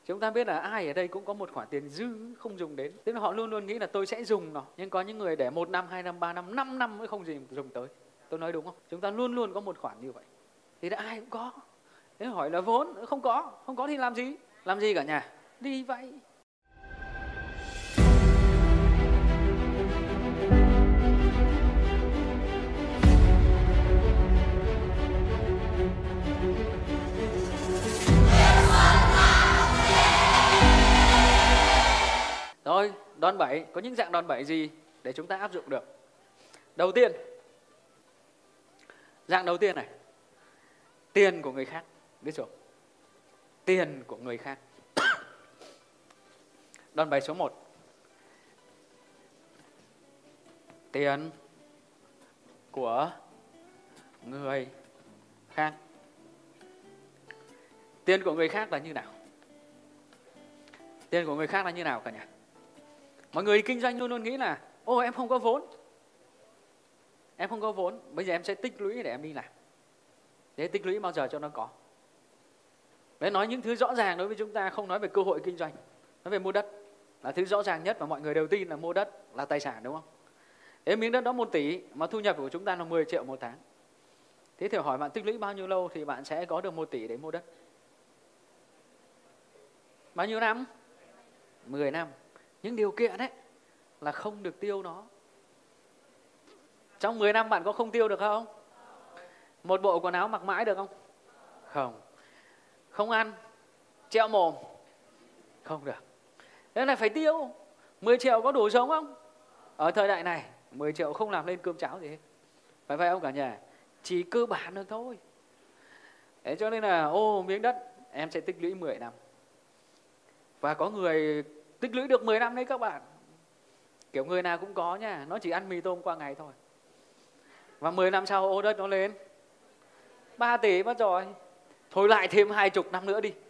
Chúng ta biết là ai ở đây cũng có một khoản tiền dư không dùng đến. Tức là họ luôn luôn nghĩ là tôi sẽ dùng nó. Nhưng có những người để 1 năm, 2 năm, 3 năm, 5 năm mới không dùng tới. Tôi nói đúng không? Chúng ta luôn luôn có một khoản như vậy. Thì ai cũng có. Thế hỏi là vốn, không có thì làm gì? Làm gì cả nhà? Đi vay. Rồi, đòn bẩy, có những dạng đòn bẩy gì để chúng ta áp dụng được? Đầu tiên, dạng đầu tiên này, tiền của người khác, biết chưa? Tiền của người khác. Đòn bẩy số 1. Tiền của người khác. Tiền của người khác là như nào? Tiền của người khác là như nào cả nhà? Mọi người kinh doanh luôn luôn nghĩ là ô em không có vốn. Em không có vốn, bây giờ em sẽ tích lũy để em đi làm. Thế tích lũy bao giờ cho nó có. Đấy, nói những thứ rõ ràng đối với chúng ta, không nói về cơ hội kinh doanh. Nói về mua đất là thứ rõ ràng nhất mà mọi người đều tin là mua đất là tài sản, đúng không? Thế miếng đất đó 1 tỷ mà thu nhập của chúng ta là 10 triệu một tháng. Thế thì hỏi bạn tích lũy bao nhiêu lâu thì bạn sẽ có được 1 tỷ để mua đất? Bao nhiêu năm? 10 năm. Nhưng điều kiện đấy là không được tiêu nó. Trong 10 năm bạn có không tiêu được không? Một bộ quần áo mặc mãi được không? Không. Không ăn, treo mồm? Không được. Thế này phải tiêu. 10 triệu có đủ sống không? Ở thời đại này 10 triệu không làm lên cơm cháo gì hết. Phải vậy không cả nhà? Chỉ cơ bản được thôi. Thế cho nên là miếng đất em sẽ tích lũy 10 năm. Và có người tích lũy được 10 năm đấy các bạn. Kiểu người nào cũng có nha. Nó chỉ ăn mì tôm qua ngày thôi. Và 10 năm sau ô đất nó lên 3 tỷ mất rồi. Thôi lại thêm 20 năm nữa đi.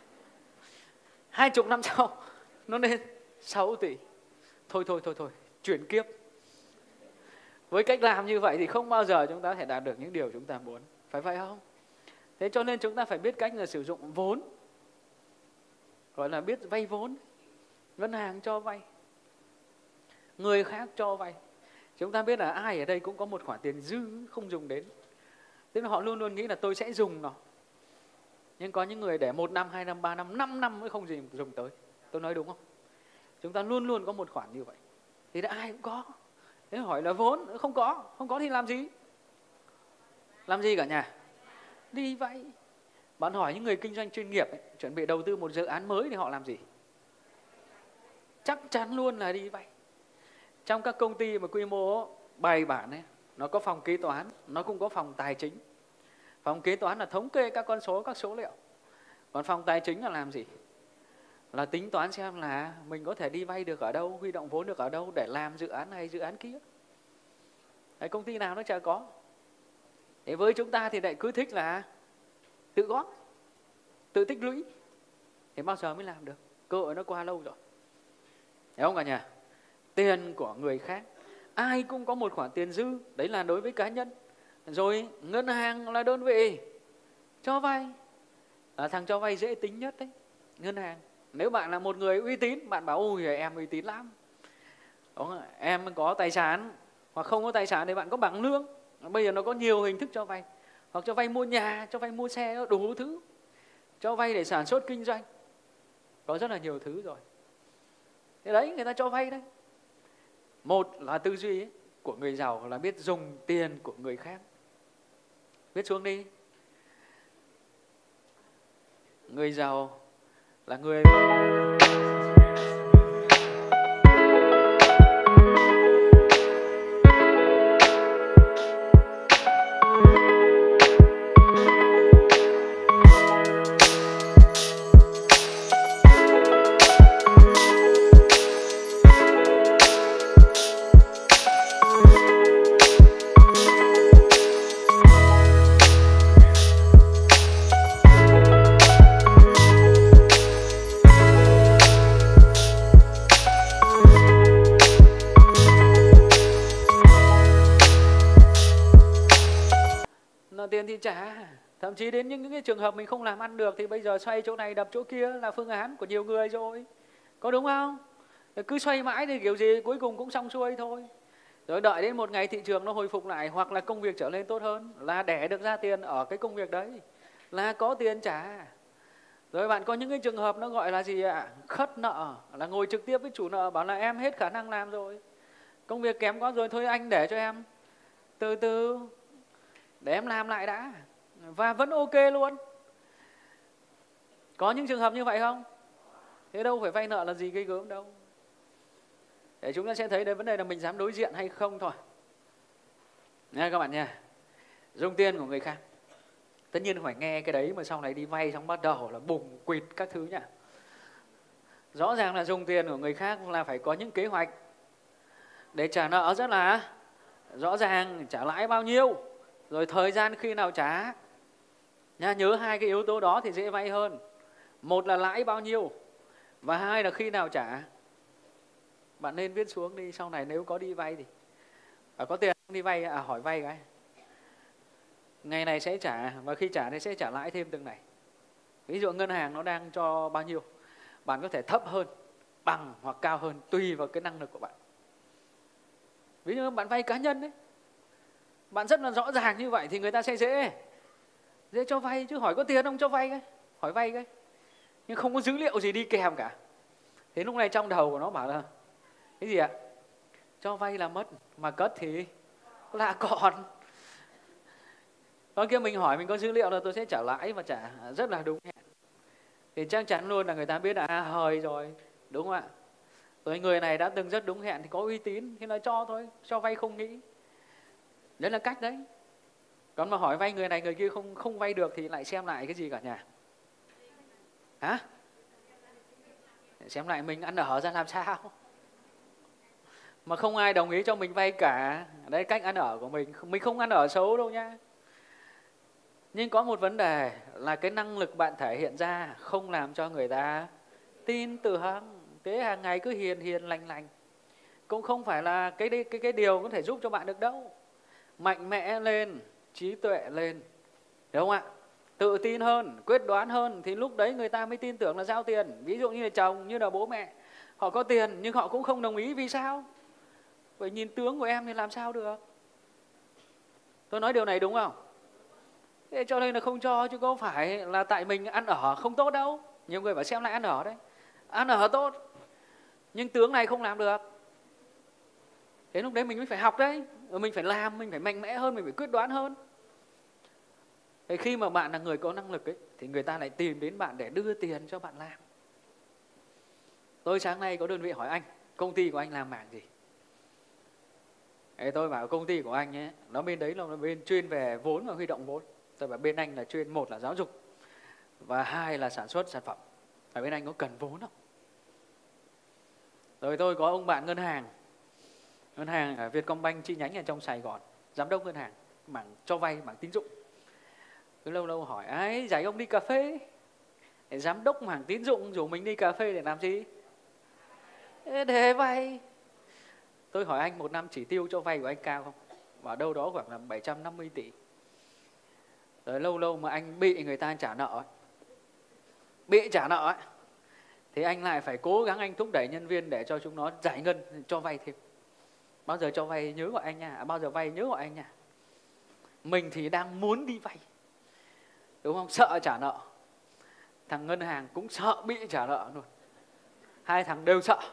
20 năm sau nó lên 6 tỷ. Thôi, chuyển kiếp. Với cách làm như vậy thì không bao giờ chúng ta có thể đạt được những điều chúng ta muốn. Phải vậy không? Thế cho nên chúng ta phải biết cách là sử dụng vốn. Gọi là biết vay vốn. Ngân hàng cho vay, người khác cho vay. Chúng ta biết là ai ở đây cũng có một khoản tiền dư không dùng đến. Tức là họ luôn luôn nghĩ là tôi sẽ dùng nó. Nhưng có những người để 1 năm, 2 năm, 3 năm, 5 năm mới không dùng tới. Tôi nói đúng không? Chúng ta luôn luôn có một khoản như vậy. Thì ai cũng có. Thế hỏi là vốn, không có thì làm gì? Làm gì cả nhà? Đi vay. Bạn hỏi những người kinh doanh chuyên nghiệp ấy, chuẩn bị đầu tư một dự án mới thì họ làm gì? Chắc chắn luôn là đi vay. Trong các công ty mà quy mô bài bản ấy, nó có phòng kế toán, nó cũng có phòng tài chính. Phòng kế toán là thống kê các con số, các số liệu. Còn phòng tài chính là làm gì? Là tính toán xem là mình có thể đi vay được ở đâu, huy động vốn được ở đâu để làm dự án này, dự án kia. Đấy, công ty nào nó chả có. Thế với chúng ta thì lại cứ thích là tự góp, tự tích lũy. Thế bao giờ mới làm được? Cơ hội nó qua lâu rồi. Thấy không cả nhà? Tiền của người khác. Ai cũng có một khoản tiền dư. Đấy là đối với cá nhân. Rồi ngân hàng là đơn vị cho vay. Thằng cho vay dễ tính nhất đấy, ngân hàng. Nếu bạn là một người uy tín, bạn bảo ôi em uy tín lắm. Đó, em có tài sản hoặc không có tài sản thì bạn có bảng lương. Bây giờ nó có nhiều hình thức cho vay. Hoặc cho vay mua nhà, cho vay mua xe, đủ thứ. Cho vay để sản xuất kinh doanh. Có rất là nhiều thứ rồi. Thế đấy, người ta cho vay đấy. Một là tư duy ấy, của người giàu là biết dùng tiền của người khác. Viết xuống đi. Người giàu là người... Tiền thì trả, Thậm chí đến những cái trường hợp mình không làm ăn được thì bây giờ xoay chỗ này đập chỗ kia là phương án của nhiều người rồi. Có đúng không? Cứ xoay mãi thì kiểu gì cuối cùng cũng xong xuôi thôi. Rồi đợi đến một ngày thị trường nó hồi phục lại hoặc là công việc trở nên tốt hơn là đẻ được ra tiền ở cái công việc đấy, là có tiền trả. Rồi bạn có những cái trường hợp nó gọi là gì ạ? Khất nợ, là ngồi trực tiếp với chủ nợ bảo là em hết khả năng làm rồi, công việc kém quá rồi, thôi anh để cho em từ từ để em làm lại đã, và vẫn ok luôn. Có những trường hợp như vậy không? Thế đâu phải vay nợ là gì gây gớm đâu. Để chúng ta sẽ thấy đây vấn đề là mình dám đối diện hay không thôi. Nha các bạn nha. Dùng tiền của người khác, tất nhiên phải nghe cái đấy mà sau này đi vay xong bắt đầu là bùng quỵt các thứ nhá. Rõ ràng là dùng tiền của người khác là phải có những kế hoạch để trả nợ rất là rõ ràng, trả lãi bao nhiêu, rồi thời gian khi nào trả. Nha, nhớ hai cái yếu tố đó thì dễ vay hơn. Một là lãi bao nhiêu và hai là khi nào trả. Bạn nên viết xuống đi, sau này nếu có đi vay thì có tiền đi vay, hỏi vay cái ngày này sẽ trả và khi trả thì sẽ trả lãi thêm từng này. Ví dụ ngân hàng nó đang cho bao nhiêu, bạn có thể thấp hơn, bằng hoặc cao hơn tùy vào cái năng lực của bạn. Ví dụ bạn vay cá nhân đấy, bạn rất là rõ ràng như vậy thì người ta sẽ dễ cho vay, chứ hỏi có tiền không cho vay cái, hỏi vay cái nhưng không có dữ liệu gì đi kèm cả. Thế lúc này trong đầu của nó bảo là cái gì ạ? Cho vay là mất, mà cất thì là còn. Còn kia mình hỏi mình có dữ liệu là tôi sẽ trả lãi và trả rất là đúng hẹn, thì chắc chắn luôn là người ta biết là hời rồi, đúng không ạ? Rồi người này đã từng rất đúng hẹn thì có uy tín thì là cho thôi, cho vay không nghĩ. Đấy là cách đấy. Còn mà hỏi vay người này người kia không vay được thì lại xem lại cái gì cả nhà? Hả? Xem lại mình ăn ở ra làm sao mà không ai đồng ý cho mình vay cả. Đấy cách ăn ở của mình. Mình không ăn ở xấu đâu nha, nhưng có một vấn đề là cái năng lực bạn thể hiện ra không làm cho người ta tin tưởng. Thế hàng ngày cứ hiền hiền lành lành cũng không phải là cái điều có thể giúp cho bạn được đâu. Mạnh mẽ lên, trí tuệ lên, đúng không ạ? Tự tin hơn, quyết đoán hơn thì lúc đấy người ta mới tin tưởng là giao tiền. Ví dụ như là chồng, như là bố mẹ, họ có tiền nhưng họ cũng không đồng ý. Vì sao? Bởi nhìn tướng của em thì làm sao được. Tôi nói điều này đúng không? Thế cho nên là không cho, chứ có phải là tại mình ăn ở không tốt đâu. Nhiều người bảo xem lại ăn ở đấy, ăn ở tốt nhưng tướng này không làm được. Thế lúc đấy mình mới phải học đấy, mình phải làm, mình phải mạnh mẽ hơn, mình phải quyết đoán hơn. Thế khi mà bạn là người có năng lực ấy, thì người ta lại tìm đến bạn để đưa tiền cho bạn làm. Tôi sáng nay có đơn vị hỏi anh, công ty của anh làm mảng gì? Thế tôi bảo công ty của anh ấy, nó bên đấy là bên chuyên về vốn và huy động vốn. Tôi bảo bên anh là chuyên, một là giáo dục và hai là sản xuất sản phẩm. Ở bên anh có cần vốn không? Rồi tôi có ông bạn ngân hàng ở Vietcombank chi nhánh ở trong Sài Gòn, giám đốc ngân hàng, mảng cho vay, mảng tín dụng. Cứ lâu lâu hỏi, ấy dạy ông đi cà phê. Để giám đốc mảng tín dụng rủ mình đi cà phê để làm gì? Để vay. Tôi hỏi anh một năm chỉ tiêu cho vay của anh cao không? Bảo đâu đó khoảng là 750 tỷ. Rồi lâu lâu mà anh bị người ta trả nợ, bị trả nợ thì anh lại phải cố gắng anh thúc đẩy nhân viên để cho chúng nó giải ngân cho vay thêm. Bao giờ cho vay nhớ gọi anh nha, bao giờ vay nhớ gọi anh nha. Mình thì đang muốn đi vay, đúng không? Sợ trả nợ. Thằng ngân hàng cũng sợ bị trả nợ luôn. Hai thằng đều sợ.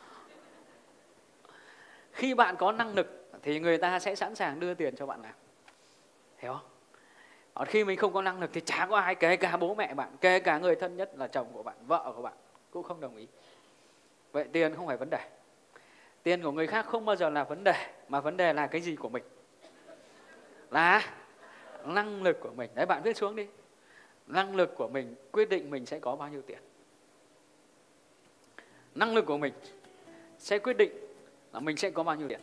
Khi bạn có năng lực thì người ta sẽ sẵn sàng đưa tiền cho bạn làm. Hiểu không? Còn khi mình không có năng lực thì chả có ai, kể cả bố mẹ bạn, kể cả người thân nhất là chồng của bạn, vợ của bạn cũng không đồng ý. Vậy tiền không phải vấn đề. Tiền của người khác không bao giờ là vấn đề, mà vấn đề là cái gì của mình? Là năng lực của mình. Đấy, bạn viết xuống đi. Năng lực của mình quyết định mình sẽ có bao nhiêu tiền. Năng lực của mình sẽ quyết định là mình sẽ có bao nhiêu tiền.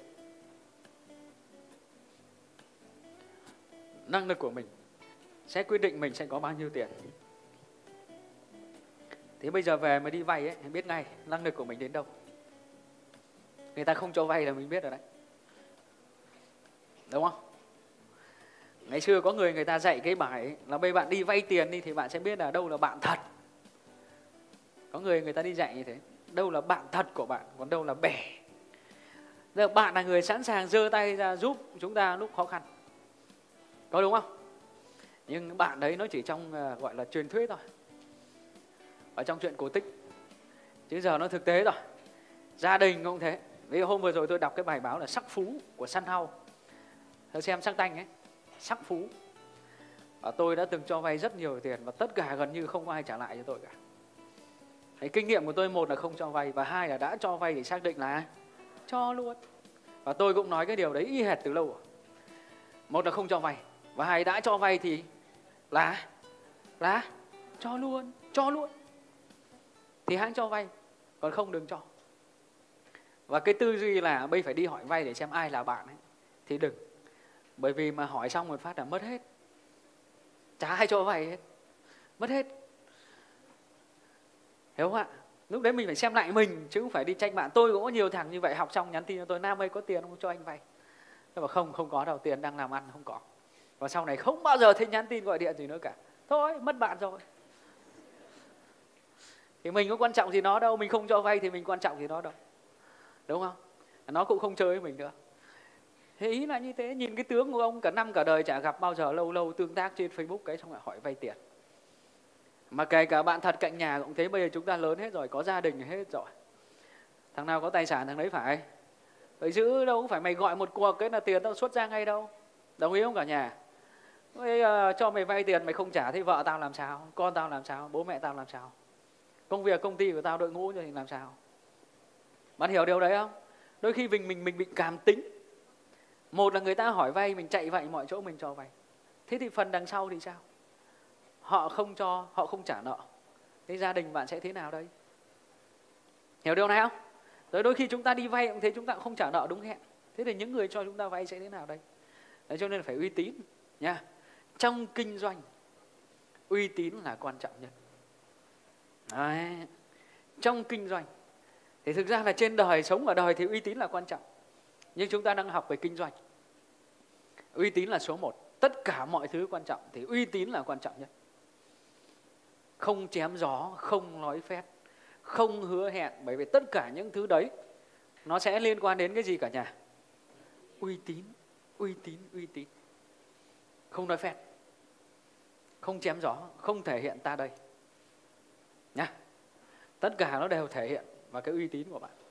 Năng lực của mình sẽ quyết định mình sẽ có bao nhiêu tiền. Thế bây giờ về mà đi vay ấy, biết ngay năng lực của mình đến đâu. Người ta không cho vay là mình biết rồi đấy, đúng không? Ngày xưa có người ta dạy cái bài ấy, là bây bạn đi vay tiền đi thì bạn sẽ biết là đâu là bạn thật. Có người ta đi dạy như thế, đâu là bạn thật của bạn, còn đâu là bè. Giờ bạn là người sẵn sàng giơ tay ra giúp chúng ta lúc khó khăn, có đúng không? Nhưng bạn đấy nó chỉ trong gọi là truyền thuyết thôi, ở trong chuyện cổ tích, chứ giờ nó thực tế rồi. Gia đình cũng thế. Ví dụ hôm vừa rồi tôi đọc cái bài báo là Sắc Phú của Sun House, tôi xem Sắc Tanh ấy, Sắc Phú. Và tôi đã từng cho vay rất nhiều tiền và tất cả gần như không có ai trả lại cho tôi cả. Cái kinh nghiệm của tôi, một là không cho vay, và hai là đã cho vay thì xác định là cho luôn. Và tôi cũng nói cái điều đấy y hệt từ lâu rồi. Một là không cho vay, và hai đã cho vay thì là cho luôn. Thì hãng cho vay, còn không đừng cho. Và cái tư duy là bây phải đi hỏi vay để xem ai là bạn ấy, thì đừng. Bởi vì mà hỏi xong một phát là mất hết. Chả ai cho vay hết, mất hết. Hiểu không ạ? Lúc đấy mình phải xem lại mình, chứ không phải đi tranh bạn. Tôi cũng có nhiều thằng như vậy, học xong nhắn tin cho tôi: Nam ơi có tiền không cho anh vay. Tôi bảo không có đâu, tiền đang làm ăn không có. Và sau này không bao giờ thấy nhắn tin gọi điện gì nữa cả. Thôi mất bạn rồi. Thì mình có quan trọng gì nó đâu, mình không cho vay thì mình quan trọng gì nó đâu, đúng không? Nó cũng không chơi với mình nữa. Thế ý là như thế. Nhìn cái tướng của ông cả năm cả đời chả gặp bao giờ, lâu lâu tương tác trên Facebook cái xong lại hỏi vay tiền. Mà kể cả bạn thật cạnh nhà cũng thế. Bây giờ chúng ta lớn hết rồi, có gia đình hết rồi, thằng nào có tài sản thằng đấy phải giữ, đâu phải mày gọi một cuộc cái là tiền tao xuất ra ngay đâu. Đồng ý không cả nhà? Cho mày vay tiền mày không trả thì vợ tao làm sao, con tao làm sao, bố mẹ tao làm sao, công việc công ty của tao đội ngũ thì làm sao? Bạn hiểu điều đấy không? Đôi khi mình bị cảm tính. Một là người ta hỏi vay mình chạy vậy mọi chỗ mình cho vay. Thế thì phần đằng sau thì sao? Họ không cho, họ không trả nợ. Thế gia đình bạn sẽ thế nào đây? Hiểu điều này không? Rồi đôi khi chúng ta đi vay cũng thế, chúng ta cũng không trả nợ đúng hẹn. Thế thì những người cho chúng ta vay sẽ thế nào đây? Đấy, cho nên là phải uy tín nha. Trong kinh doanh, uy tín là quan trọng nhất. Đấy. Trong kinh doanh thì thực ra là trên đời, sống ở đời thì uy tín là quan trọng. Nhưng chúng ta đang học về kinh doanh, uy tín là số 1. Tất cả mọi thứ quan trọng thì uy tín là quan trọng nhất. Không chém gió, không nói phét, không hứa hẹn. Bởi vì tất cả những thứ đấy nó sẽ liên quan đến cái gì cả nhà? Uy tín, uy tín, uy tín. Không nói phét, không chém gió, không thể hiện ta đây nhá. Tất cả nó đều thể hiện vào cái uy tín của bạn.